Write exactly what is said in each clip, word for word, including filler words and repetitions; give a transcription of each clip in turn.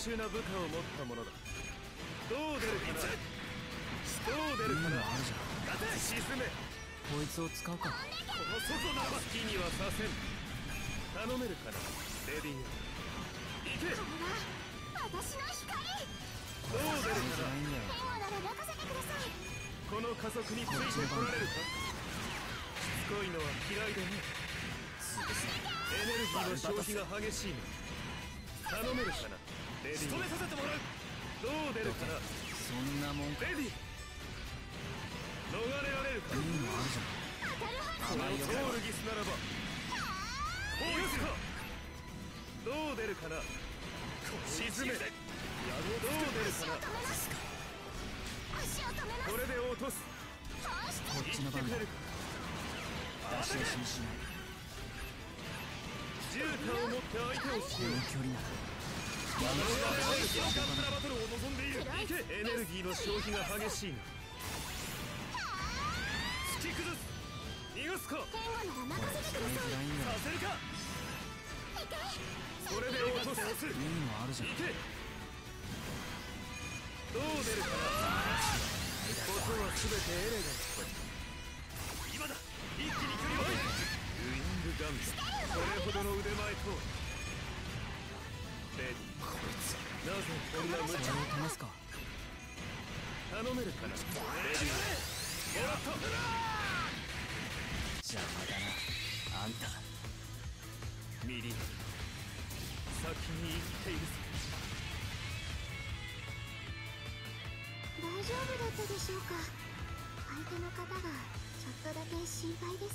秀な部下を持ったものだ。どう出るかな。どう出るかな。沈め。 こいつを使うか。 この外ならば好きにはさせん。頼めるかなレディー。行け。 これは私の光。 どう出るかな。 援護なら任せてください。 この加速についてこられるか。しつこいのは嫌いでね。エネルギーの消費が激しいの。頼めるかなレディー。仕留めさせてもらう。どう出るかな。 そんなもんか。 レディー。逃れられるか。 いいのあるじゃん。 そのトールギスならば許すか。どう出るかな。沈め。どう出るかな。 足を止めます。 これで落とす。 こっちの番だ。出し惜しみしない。 絨毯を持って相手をしよう。 この距離なら我々はガンプラバトルを望んでいる。いけ。エネルギーの消費が激しいな。突き崩す。逃がすか。 援護なら任せてください。 させるか。これで落とす。 いいのあるじゃん。 いけ。どう出るかな。ことは全てエレガント。今だ。一気に距離を置いて。ウイングガンプそれほどの腕前とレディー。こいつなぜこんな無茶を止ますか。 頼めるかなレディー。やった邪魔だなあんた。 ミリー先に行っているぞ。 大丈夫だったでしょうか。相手の方がちょっとだけ心配です。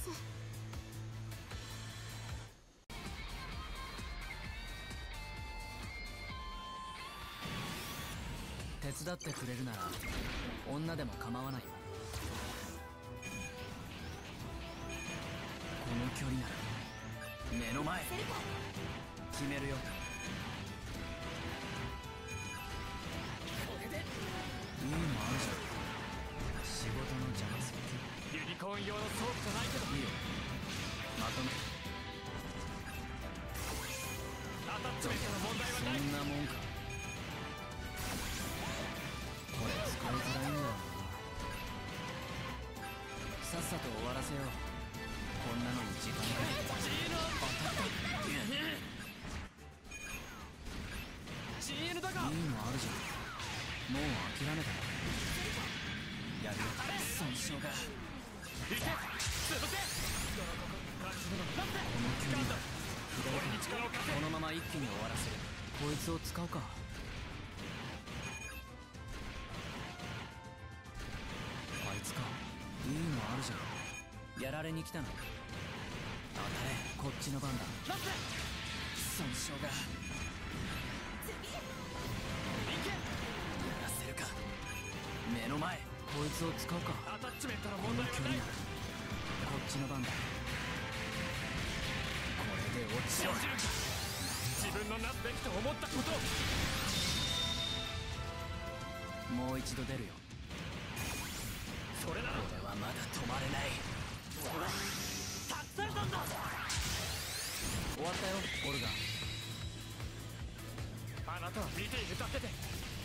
手伝ってくれるなら女でも構わないよ。この距離なら目の前決めるよ。いいのあるじゃん。仕事の邪魔する。 ユニコーン用のソープじゃないけどいいよ。まとめ。 アタッチメントの問題はない。 そんなもんか。これ使いづらいんだよな。さっさと終わらせよう。こんなのに時間かけて。 ジーエヌ当たった。 ジーエヌ だがいいのあるじゃん。もう諦めたな。やるよ。損傷が。 いけ。潰せ。ここの距離だ。左手にこのまま一気に終わらせる。こいつを使うか。あいつか。いいのあるじゃん。やられに来たの。当たれ。こっちの番だ。損傷が。やらせるか。目の前。こいつを使うか。 アタッチメントのこの問題はない。 距離ならこっちの番だ。これで落ちろ。 信じるか。自分のなすべきと思ったことを。 もう一度出るよ。 それなら俺はまだ止まれない。 託されたんだ。 終わったよオルガ。 あなたは見ているだけで。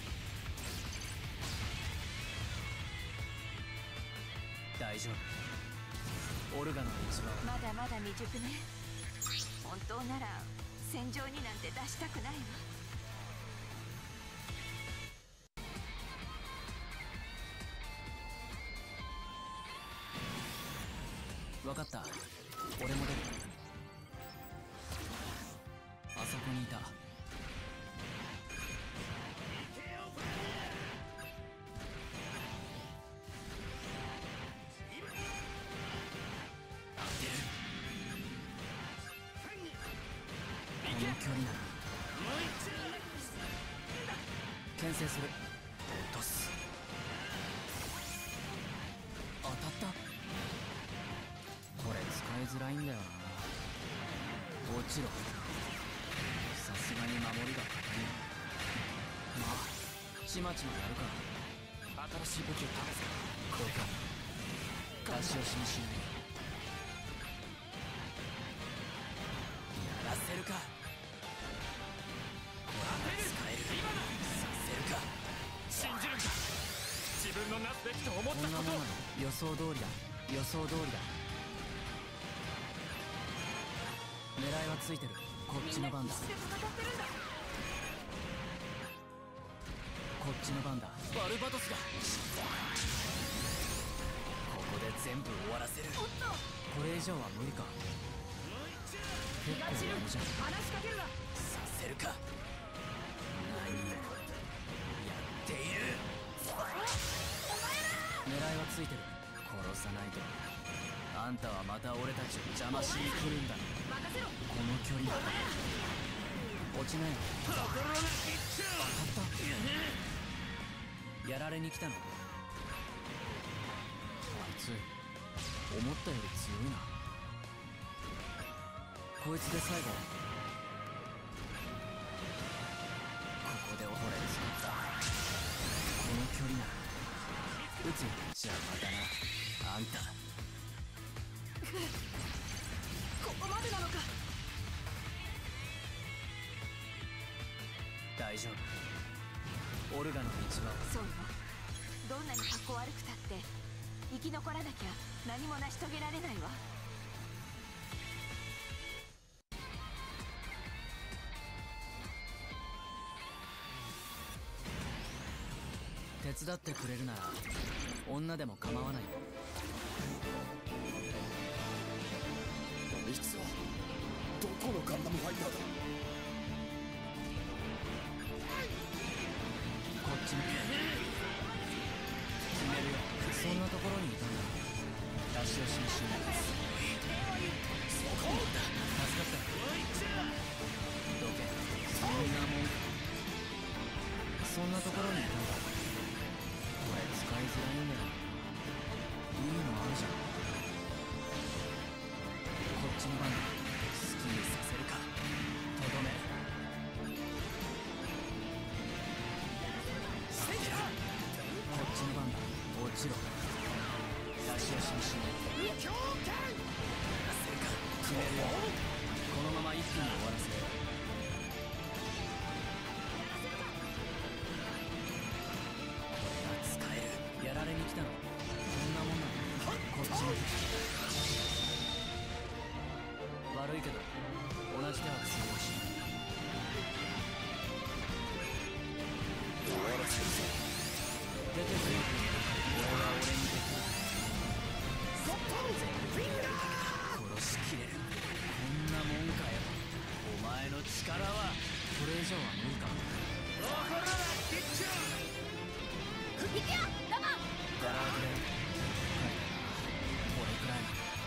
大丈夫。オルガの道はまだまだ未熟ね。本当なら戦場になんて出したくないわ。 分かった。俺も出る。あそこにいた。この距離なら牽制する。落とす。当たった。これ使いづらいんだよな。落ちろ。さすがに守りが硬い。まあちまちまやるか。 新しい武器を試すか。 交換。出し惜しみしない。やらせるか。これは使える。今だ。 がなすべきと思ったことこんなもんなの予想通りだ。予想通りだ。狙いはついてる。こっちの番だ。 みんな必死で戦ってるんだ。 こっちの番だ。バルバトスだ。ここで全部終わらせる。 おっと、 これ以上は無理か。結構やるじゃん。 話しかけるな。 させるか。何をやっている。狙いはついてる。殺さないと。あんたはまた俺たちを邪魔しに来るんだ。 任せろ。 この距離だ。落ちなよ。 ところが一丁当たった。やられに来たの。あいつ思ったより強いな。こいつで最後。ここで俺使った。この距離なら撃つ。邪魔だなあんた。 ここまでなのか。 大丈夫。オルガの道は。 そうよ。どんなに格好悪くたって生き残らなきゃ何も成し遂げられないわ。 手伝ってくれるなら女でも構わないよ。 いつはどこのガンダムファイターだ。 こっちに決めるよ。そんなところにいたんだ。出し惜しみしないです。そこだ。助かったよ。どけ。そんなもんか。そんなところにいたんだ。これ使いづらいんだよ。いいのあるじゃん。こっちの番だ。好きにさせるか。とどめ。こっちの番だ。落ちろ。出し惜しみしない。 強姦せるか。決めるよ。このまま一気に終わらせる。これが使える。やられに来たの。こんなもんなの。こっちに。悪いけど同じ手は通用しない。 終わらせるぞ。 出てくれ。俺は俺にできる。殺しきれる。こんなもんかよ。お前の力は。これ以上は無理か。 ところが一丁行くよロマン。 ガラ空きだよ。はい、これくらい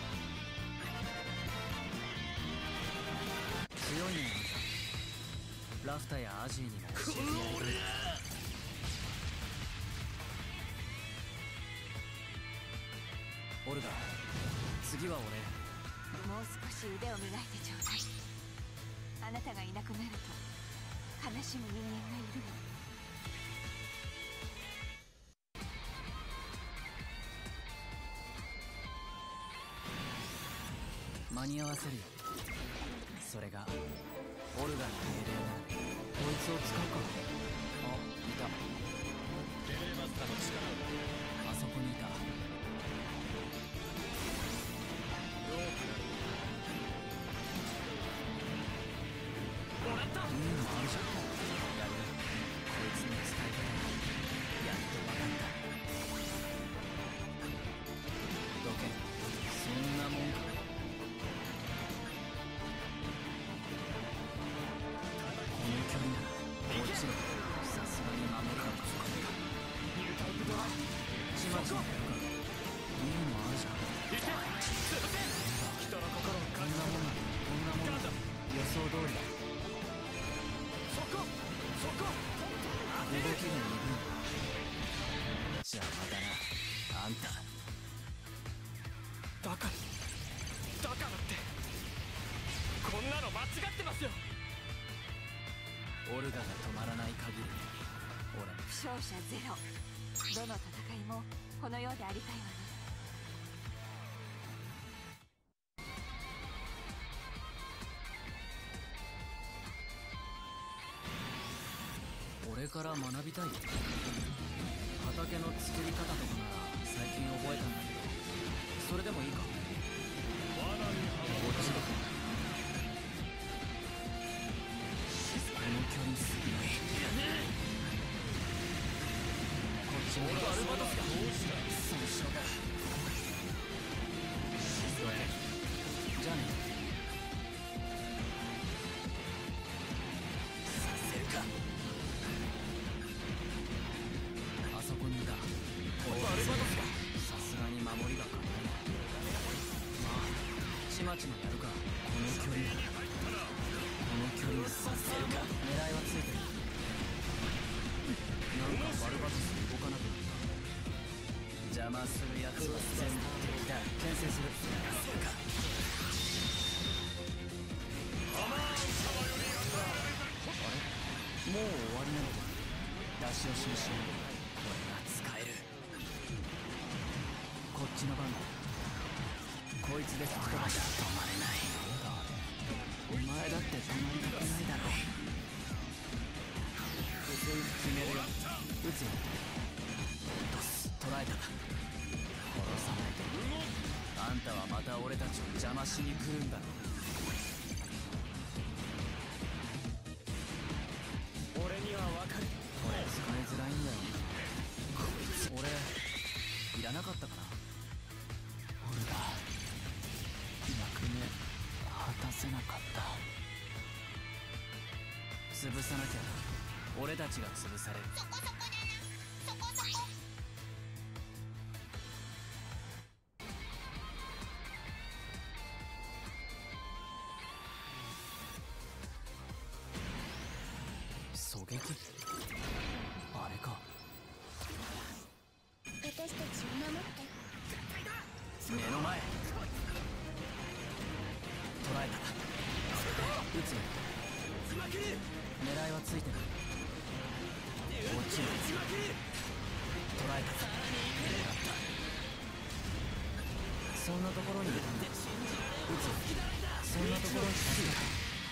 強いねあんた。ラフタやアジーにも教えてやれる。オルガ、次は俺。 もう少し腕を磨いてちょうだい。あなたがいなくなると悲しむ人間がいるの。 間に合わせるよ。それがオルガの命令ならこいつを使うか。あ、いた。 テレマスターの力をあそこにいた。 どうかな。もらった。 いいのあるじゃん。やる。こいつの使い方やっと分かった。どけ。そんなもんか。この距離なら落ちろ。さすがに守るのか。 ニュータイプドライちまちまやるか。いいのあるじゃん。 いけ。潰せ。人の心をこん感じなもんな。こんなもんだ。予想通りだ。 そこそこ。 動きが鈍い。邪魔だなあんた。 だからだからってこんなの間違ってますよ。 オルガが止まらない限り俺も。 負傷者ゼロ。どの戦いもこのようでありたいわね。 俺から学びたい。 畑の作り方とかなら最近覚えたんだけど、それでもいいか。こっちだ。この距離すごい。こっちもアルバトスだ。損傷だ。どけ。じゃあね。させるか。あそこにいた。ここアルバトスだ。さすがに守りが硬いな。まあちまちまやるか。この距離この距離をさせるか。狙いはついてる。なんかバルバトス動かなくなった。邪魔するやつは全部敵だ。牽制する。やらせるか。あれもう終わりなのか。出し惜しみしない。これが使える。こっちの番だ。こいつで吹き飛ばし止まれない。お前だって止まりたくないだろう。決めるよ。撃つよ。落とす。捕らえた。殺さないと。あんたはまた俺たちを邪魔しに来るんだろう。俺には分かる。これ使いづらいんだよ。こいつ俺いらなかったかな。俺が役目果たせなかった。潰さなきゃ俺たちが潰される。 そこそこだな。そこそこ。 狙撃あれか。 私たちを守って。 目の前。捕らえた。撃つよ。狙いはついてる。落ちる。捕らえた。そんなところにいたんだ。撃つ。そんなところにいた。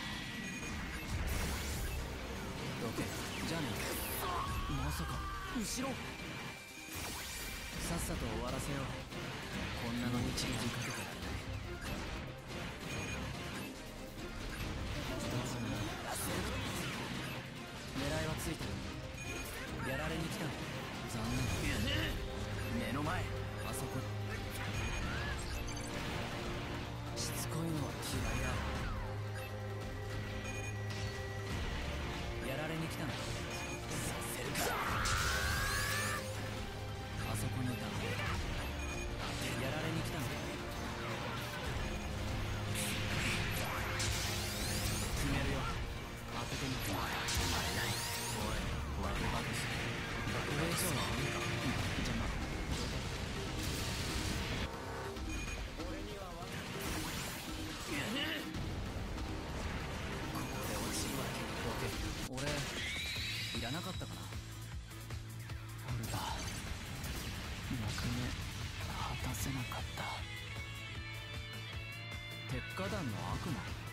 どけ。じゃあね。まさか後ろ。さっさと終わらせよう。こんなのに一日かけてられない。狙いはついてる。やられに来たの。残念。目の前。あそこ。しつこいのは嫌いだ。やられに来たの。させるか。あそこにいた。やられに来たの。決めるよ。当ててみて。止まれない。おい、ワルバトス。これ以上は無理か。邪魔。俺には分かる。ここで落ちるわけにどけ。俺いらなかったかな。俺が役目果たせなかった。鉄火団の悪魔。